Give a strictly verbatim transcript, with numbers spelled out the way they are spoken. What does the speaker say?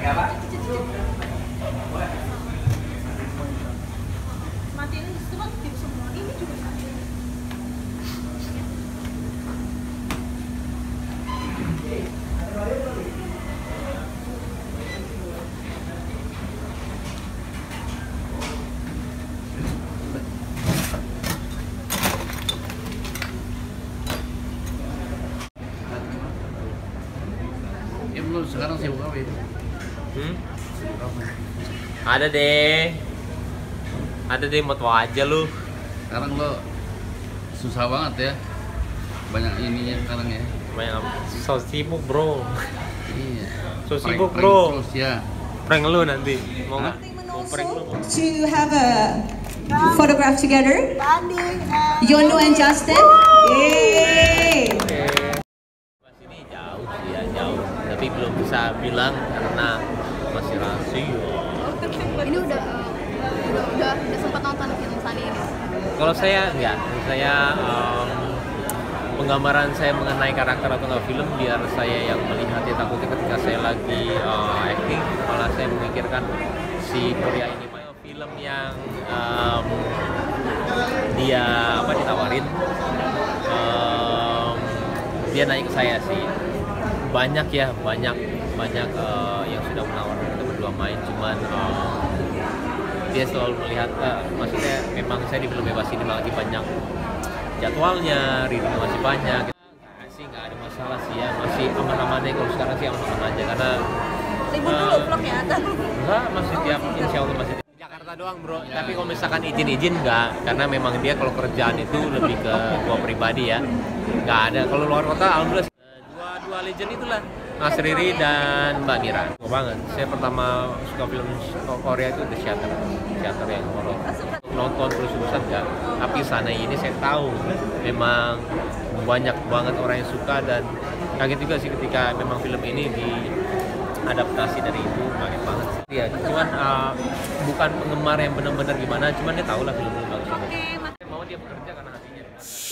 Matiin itu aktif semua. Ini juga aktif. Ya belum, sekarang sibuk apa ya? Hmm? Ada deh. Ada deh, mau tau aja lu. Sekarang lo susah banget ya. Banyak ininya sekarang ya. Banyak apa? So sibuk bro. Iya. So Prank- sibuk prank bro. Terus ya. Prank lu nanti. Mau nggak? And Mau prank lu? also To have a photograph together. Banding and Yono and Justin. Yay! Mas ini jauh sih ya, jauh. Tapi belum bisa bilang karena masih rahasia. Ini udah uh, udah, udah udah sempat nonton film Sunny ini. Kalau saya enggak, saya um, penggambaran saya mengenai karakter atau enggak film biar saya yang melihat ya, takutnya ketika saya lagi uh, acting malah saya memikirkan si Korea ini film yang um, dia apa ditawarin um, dia naik ke saya sih banyak ya banyak banyak uh, yang sudah menawarkan kita berdua main cuman um, dia selalu melihat uh, maksudnya memang saya di film bebas ini lagi banyak jadwalnya, readingnya masih banyak nggak sih nggak ada masalah sih ya masih aman-aman deh kalau sekarang sih aman-aman aja karena libur dulu vlognya atau enggak masih tiap insya Allah masih Jakarta doang bro ya. Tapi kalau misalkan izin-izin enggak karena memang dia kalau kerjaan itu lebih ke gua pribadi ya nggak ada kalau luar kota alhamdulillah dua dua legend itulah Mas Riri dan Mbak Mira. Suka banget. Saya pertama suka film Korea itu The Shutter, Shutter yang horor. Nonton terus-terusan enggak, tapi sana ini saya tahu memang banyak banget orang yang suka dan kaget juga sih ketika memang film ini diadaptasi dari itu, kaget banget. Iya, cuman uh, bukan penggemar yang benar-benar gimana, cuman dia tahu lah film ini bagus. Oke, Saya mau dia bekerja karena hatinya.